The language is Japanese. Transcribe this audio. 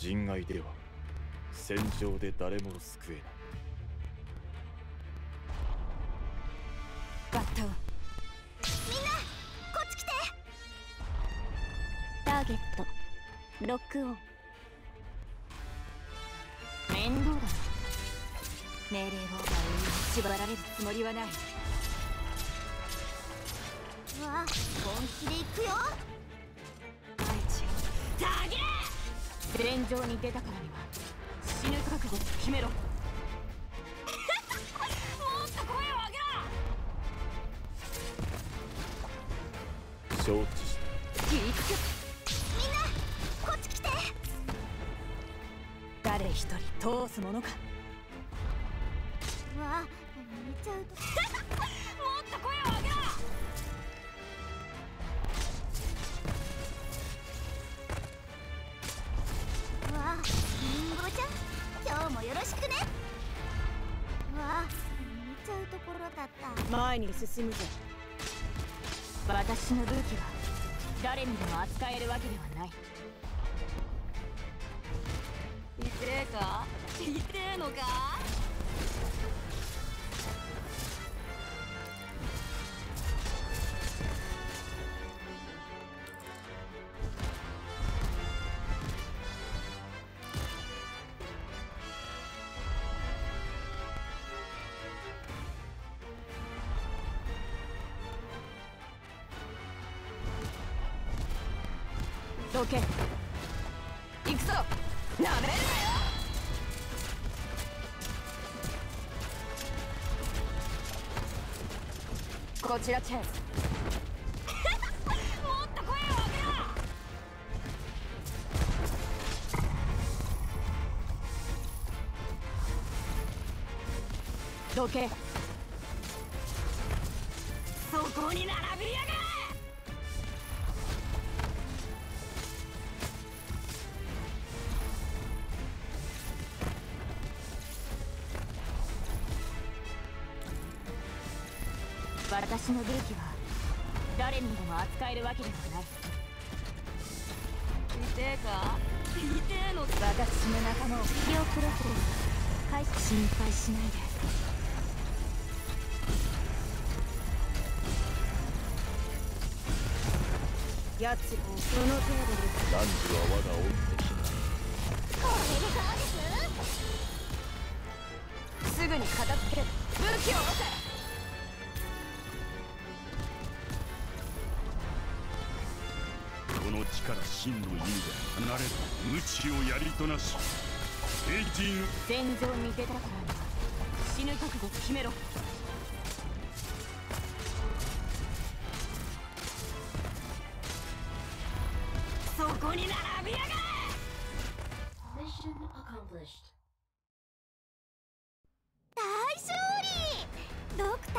人外では戦場で誰も救えない。 バッタをみんなこっち来て。 ターゲットロックオン。面倒だ。命令を縛られるつもりはない。 うわ、本気で行くよ。 大地ターゲー。戦場に出たからには死ぬ覚悟を決めろ。もっと声を上げろ。 承知した。 いく。 みんなこっち来て。 誰一人通すものか。 うわ、寝ちゃうと。 もっと声を上げろ。 うわ、リンゴちゃん今日もよろしくね。うわ、寝ちゃうところだった。 前に進むぜ。私の武器は誰にでも扱えるわけではない。痛えか？痛えのか？どけ。行くぞ。なめるなよ。こちらチェンス。もっと声を上げろ。どけ。そこに並びやがれ。私の武器は誰にでも扱えるわけではない。痛えか？痛えのか？私の仲間を必要プロセス開始。心配しないで。やつらをその程度で。 男児は我が追ってしまう。 これでどうです？ すぐに片付ける。武器を持て。 この地から真の意味で離れる無知をやりとなしエイティング。 戦場に出たからには死ぬ覚悟を決めろ。そこに並びやがれ。 大勝利。ドクタ